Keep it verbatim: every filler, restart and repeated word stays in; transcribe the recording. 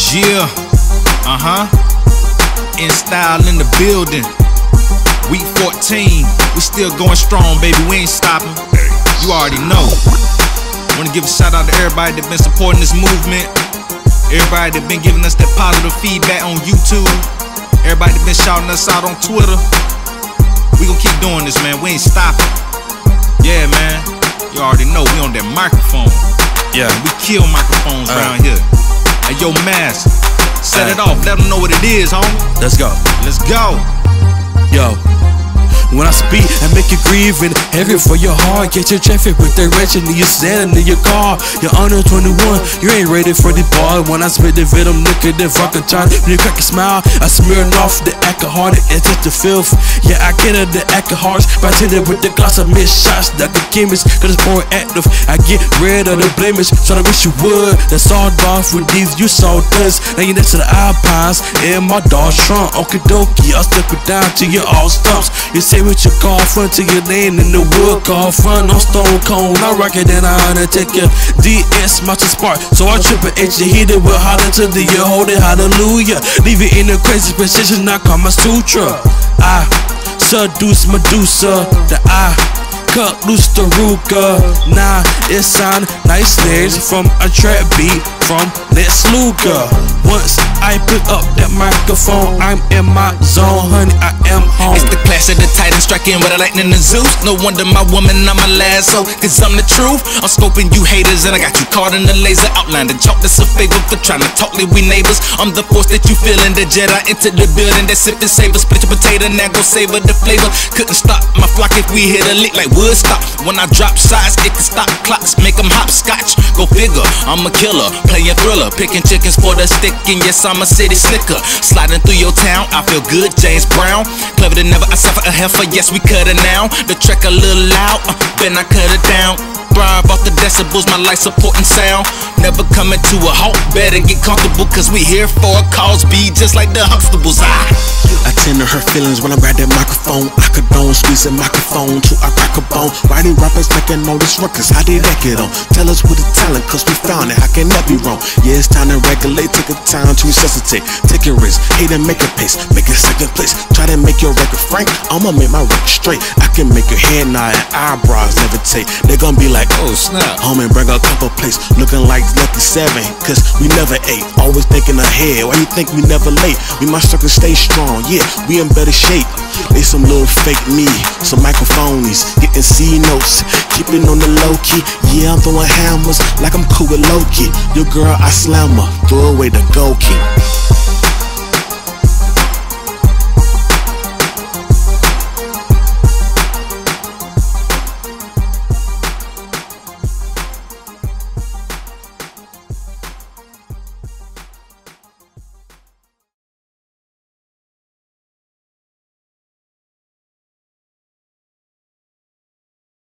Yeah, uh-huh. Nctyle in the building. Week fourteen, we still going strong, baby, we ain't stopping. You already know. Wanna give a shout out to everybody that been supporting this movement. Everybody that been giving us that positive feedback on YouTube. Everybody that been shouting us out on Twitter. We gon' keep doing this, man, we ain't stopping. Yeah, man, you already know, we on that microphone. Yeah, we kill microphones uh. around here. Hey, yo, Mask, set uh. it off, let them know what it is, homie. Let's go. Let's go. Yo, when I speak, I make you grieve and heavy for your heart. Get your traffic with direction and you're standing in your car. You're under twenty-one, you ain't ready for the bar. When I spit the venom, liquor, the vodka time. When you crack a smile, I smearing off the alcohol and touch the filth. Yeah, I get it, the alcohols, but I it with the glass of missed shots like a chemist, cause it's more active. I get rid of the blemish, so I wish you would. That's all off with these, you saw this. Now you're next to the Alpines in my dog's trunk. Okie dokie, I'll step it down to your all stumps. You say what you call front to your lane in the wood, call front on stone cone. I rock it, then I undertake your D S, my spark. So I trip it, H, you hit it with holler to the you hold it, hallelujah. Leave it in a crazy position, I call my sutra. I seduce Medusa, the I cut loose the Ruka. Nah, it sound nice snares from a trap beat from Lex Luger. Once I pick up that microphone, I'm in my zone, honey, I am home. It's the clash of the Titan, striking with a lightning and Zeus. No wonder my woman on my lasso, cause I'm the truth. I'm scoping you haters and I got you caught in the laser outline. The chalk that's a favor for trying to talk like we neighbors. I'm the force that you feelin', the Jedi into the building that sip and savor. Split your potato, now go savor the flavor. Couldn't stop my flock if we hit a lick like Woodstock. When I drop sides, it can stop clocks, make them hopscotch. Go figure, I'm a killer, playing thriller, picking chickens for the stick. And yes, I'm a city slicker, sliding through your town, I feel good, James Brown. Clever than never, I suffer a heifer, yes, we cut it now. The track a little loud, uh, then I cut it down. Thrive off the decibels, my life supporting sound. Never coming to a halt, better get comfortable, cause we here for a cause, be just like the Huxtables. I, I tend to hurt feelings when I grab that microphone. I condone squeezing microphone to I crack a bone. Why these rappers making all these records? How did that get on? Tell us with the talent, cause we found it, how can that be wrong? Yeah, it's time to regulate, take a time to resuscitate. Take a risk, hate and make a pace, make it second place. Try to make your record frank, I'ma make my record straight. I can make your head nod and eyebrows levitate. They gon' be like, oh snap, homie, bring a couple plates, looking like lucky seven, cause we never ate. Always thinking ahead, why you think we never late? We my circle stay strong, yeah, we in better shape. They some little fake me, some microphonies, getting C notes, keeping on the low key. Yeah, I'm throwing hammers like I'm cool with Loki. Your girl, I slam her, throw away the gold key.